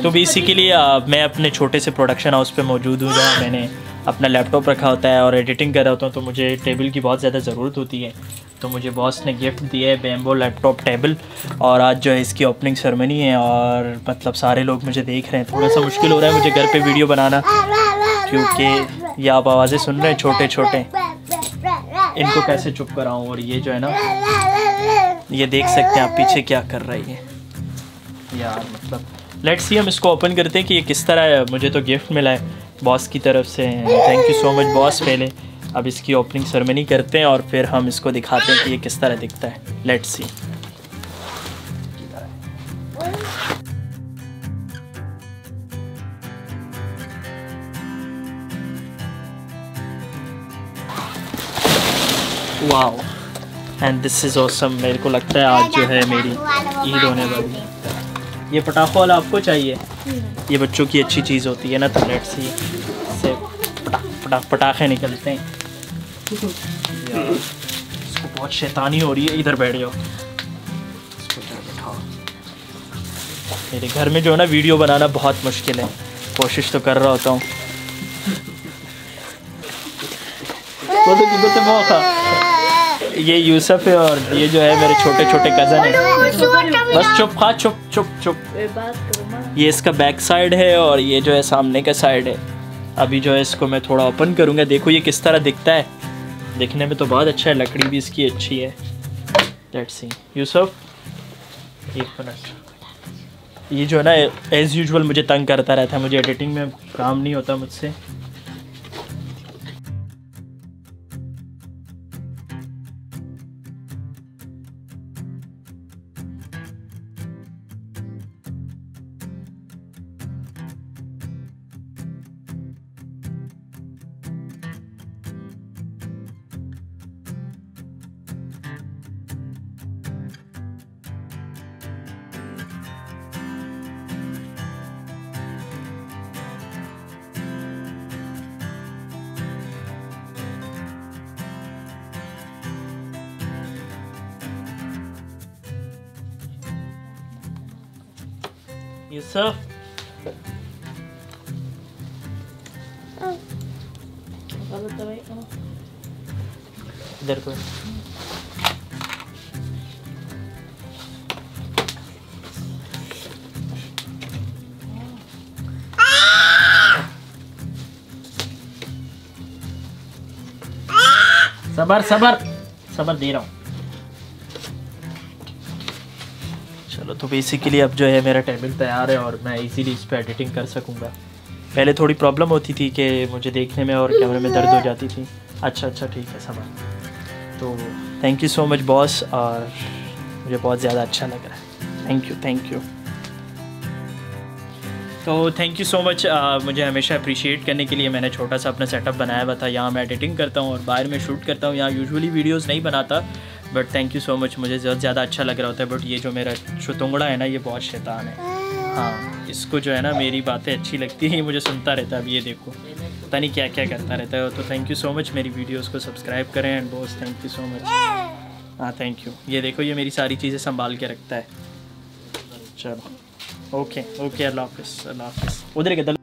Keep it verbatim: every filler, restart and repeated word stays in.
तो बेसिकली मैं अपने छोटे से प्रोडक्शन हाउस पे मौजूद हूँ जहाँ मैंने अपना लैपटॉप रखा होता है और एडिटिंग कर रहा होता हूँ, तो मुझे टेबल की बहुत ज़्यादा ज़रूरत होती है। तो मुझे बॉस ने गिफ्ट दिया है बेम्बो लैपटॉप टेबल, और आज जो है इसकी ओपनिंग सेरेमनी है और मतलब सारे लोग मुझे देख रहे हैं। थोड़ा सा मुश्किल हो रहा है मुझे घर पे वीडियो बनाना, क्योंकि ये आप आवाज़ें सुन रहे हैं छोटे छोटे, इनको कैसे चुप कराऊँ। और ये जो है ना, ये देख सकते हैं आप पीछे क्या कर रही है यार। मतलब लेट्स सी, हम इसको ओपन करते हैं कि ये किस तरह है। मुझे तो गिफ्ट मिला है बॉस की तरफ से, thank you so much boss. पहले अब इसकी ओपनिंग सेरेमनी करते हैं और फिर हम इसको दिखाते हैं कि ये किस तरह दिखता है। Let's see. Wow and this is awesome. मेरे को लगता है आज जो है मेरी ईद होने वाली है। ये पटाखों वाला आपको चाहिए? ये बच्चों की अच्छी चीज़ होती है ना, तो लेट्स सी, इससे पटा, पटा, पटाखे निकलते हैं यार। इसको बहुत शैतानी हो रही है। इधर बैठ जाओ, इसको इधर बैठाओ। मेरे घर में जो है ना वीडियो बनाना बहुत मुश्किल है, कोशिश तो कर रहा होता हूँ। ये यूसुफ है और ये जो है मेरे छोटे छोटे कज़न है। बस चुप खा, चुप चुप चुप। ये इसका बैक साइड है और ये जो है सामने का साइड है। अभी जो है इसको मैं थोड़ा ओपन करूँगा, देखो ये किस तरह दिखता है। दिखने में तो बहुत अच्छा है, लकड़ी भी इसकी अच्छी है। लेट्स सी। यूसुफ एक मिनट। ये जो है ना एज़ यूजुअल मुझे तंग करता रहता है, मुझे एडिटिंग में काम नहीं होता मुझसे। यूसुफ इधर को। सबर सबर सबर दे रहा हूँ। चलो, तो बेसिकली अब जो है मेरा टेबल तैयार है और मैं इजीली इस पर एडिटिंग कर सकूँगा। पहले थोड़ी प्रॉब्लम होती थी कि मुझे देखने में और कैमरे में दर्द हो जाती थी। अच्छा अच्छा ठीक है समझ। तो thank you so much boss, और मुझे बहुत ज़्यादा अच्छा लग रहा है। Thank you thank you. तो थैंक यू सो मच मुझे हमेशा अप्रिशिएट करने के लिए। मैंने छोटा सा अपना सेटअप बनाया हुआ था, यहाँ मैं एडिटिंग करता हूँ और बाहर में शूट करता हूँ। यहाँ यूजुअली वीडियोस नहीं बनाता, but thank you so much, मुझे बहुत ज़्यादा अच्छा लग रहा होता है। बट ये जो मेरा शुतुंगड़ा है ना, ये बहुत शैतान है। हाँ, इसको जो है ना मेरी बातें अच्छी लगती हैं, ये मुझे सुनता रहता है। अब ये देखो पता नहीं क्या क्या करता रहता है। तो थैंक यू सो मच, मेरी वीडियोज़ को सब्सक्राइब करें। And boss thank you so much. हाँ थैंक यू। ये देखो ये मेरी सारी चीज़ें संभाल के रखता है। चलो ओके ओके, अल्लाह हाफ़िज़ अल्लाह हाफ़िज़। उधर के